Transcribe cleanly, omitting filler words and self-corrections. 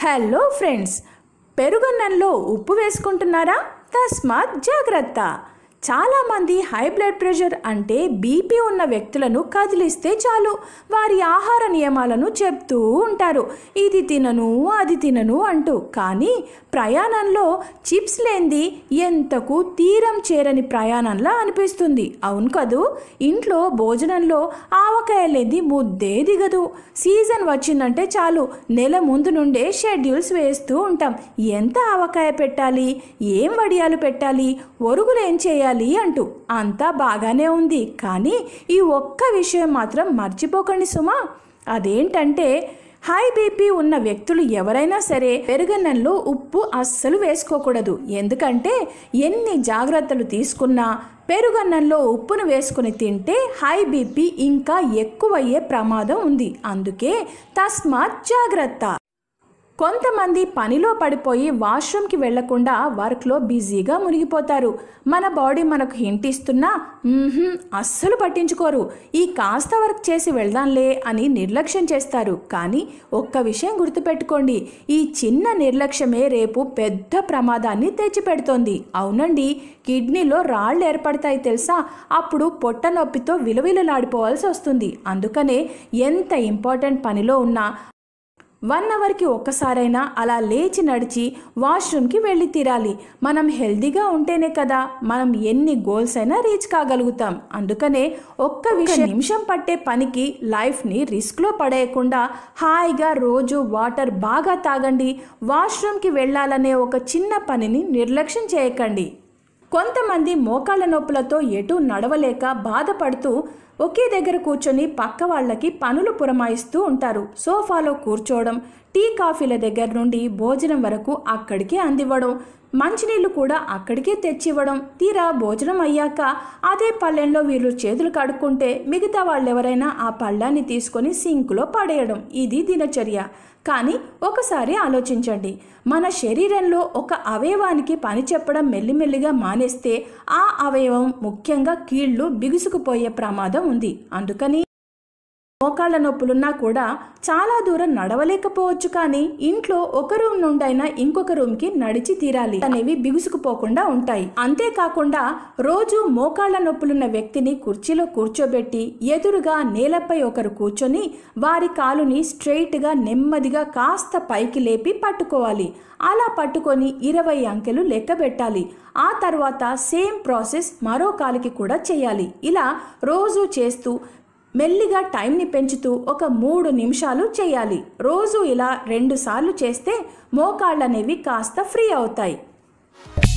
Hello friends, పెరుగన్నంలో ఉప్పు వేసుకుంటున్నారా? తస్మాత్ జాగ్రత్త. చాలామంది హై బ్లడ్ ప్రెషర్ అంటే బీపీ ఉన్న వ్యక్తులను కదిలిస్తే చాలు వారి ఆహార నియమాలను చెప్తూ ఉంటారు. ఇది తినను అది తినను అంటూ. కానీ ప్రయాణంలో చిప్స్ లేనిది ఎంతకు తీరం చేరని ప్రయాణంలా అనిపిస్తుంది. అవును కదూ. ఇంట్లో భోజనంలో ఆవకాయ లేనిది ముద్దే దిగదు. సీజన్ వచ్చిందంటే చాలు నెల ముందు నుండే షెడ్యూల్స్ వేస్తూ ఉంటాం. ఎంత ఆవకాయ పెట్టాలి, ఏం వడియాలు పెట్టాలి, ఒరుగులు ఏం చేయాలి అంటూ. అంతా బాగానే ఉంది, కానీ ఈ ఒక్క విషయం మాత్రం మర్చిపోకండి సుమా. అదేంటంటే హై బీపీ ఉన్న వ్యక్తులు ఎవరైనా సరే పెరుగన్నంలో ఉప్పు అస్సలు వేసుకోకూడదు. ఎందుకంటే ఎన్ని జాగ్రత్తలు తీసుకున్నా పెరుగన్నంలో ఉప్పును వేసుకుని తింటే హై బీపీ ఇంకా ఎక్కువయ్యే ప్రమాదం ఉంది. అందుకే తస్మాత్ జాగ్రత్త. కొంతమంది పనిలో పడిపోయి వాష్రూమ్కి వెళ్లకుండా వర్క్లో బిజీగా మునిగిపోతారు. మన బాడీ మనకు హింట్ ఇస్తున్నా అస్సలు పట్టించుకోరు. ఈ కాస్త వర్క్ చేసి వెళ్దాంలే అని నిర్లక్ష్యం చేస్తారు. కానీ ఒక్క విషయం గుర్తుపెట్టుకోండి, ఈ చిన్న నిర్లక్ష్యమే రేపు పెద్ద ప్రమాదాన్ని తెచ్చిపెడుతోంది. అవునండి, కిడ్నీలో రాళ్ళు ఏర్పడతాయి తెలుసా? అప్పుడు పొట్ట నొప్పితో విలవిలలాడిపోవాల్సి వస్తుంది. అందుకనే ఎంత ఇంపార్టెంట్ పనిలో ఉన్నా 1 అవర్కి ఒక్కసారైనా అలా లేచి నడిచి వాష్రూమ్కి వెళ్ళి తీరాలి. మనం హెల్తీగా ఉంటేనే కదా మనం ఎన్ని గోల్స్ అయినా రీచ్ కాగలుగుతాం. అందుకనే ఒక్క నిమిషం పట్టే పనికి లైఫ్ని రిస్క్లో పడేయకుండా హాయిగా రోజు వాటర్ బాగా తాగండి. వాష్రూమ్కి వెళ్ళాలనే ఒక చిన్న పనిని నిర్లక్ష్యం చేయకండి. కొంతమంది మోకాళ్ళ నొప్పులతో ఎటు నడవలేక బాధపడుతూ ఒకే దగ్గర కూర్చొని పక్క వాళ్ళకి పనులు పురమాయిస్తూ ఉంటారు. సోఫాలో కూర్చోవడం, టీ కాఫీల దగ్గర నుండి భోజనం వరకు అక్కడికే అందివ్వడం, మంచినీళ్ళు కూడా అక్కడికే తెచ్చివ్వడం. తీరా భోజనం అయ్యాక అదే పళ్ళెంలో వీళ్ళు చేతులు కడుక్కుంటే మిగతా వాళ్ళెవరైనా ఆ పళ్ళాన్ని తీసుకొని సింకులో పడేయడం. ఇది దినచర్య. కానీ ఒకసారి ఆలోచించండి, మన శరీరంలో ఒక అవయవానికి పని చెప్పడం మెల్లిమెల్లిగా మానేస్తే ఆ అవయవం, ముఖ్యంగా కీళ్ళు బిగుసుకుపోయే ప్రమాదం ఉంది. అందుకని మోకాళ్ళ నొప్పులున్నా కూడా చాలా దూరం నడవలేకపోవచ్చు, కానీ ఇంట్లో ఒక రూమ్ నుండైనా ఇంకొక రూమ్కి నడిచి తీరాలి. అనేవి బిగుసుకుపోకుండా ఉంటాయి. అంతేకాకుండా రోజు మోకాళ్ళ నొప్పులున్న వ్యక్తిని కుర్చీలో కూర్చోబెట్టి ఎదురుగా నేలపై ఒకరు కూర్చొని వారి కాలుని స్ట్రెయిట్గా నెమ్మదిగా కాస్త పైకి లేపి పట్టుకోవాలి. అలా పట్టుకొని 20 అంకెలు లెక్క పెట్టాలి. ఆ తర్వాత సేమ్ ప్రాసెస్ మరో కాలికి కూడా చేయాలి. ఇలా రోజు చేస్తూ మెల్లిగా టైంని పెంచుతూ ఒక 3 నిమిషాలు చేయాలి. రోజు ఇలా 2 సార్లు చేస్తే మోకాళ్ళనేవి కాస్త ఫ్రీ అవుతాయి.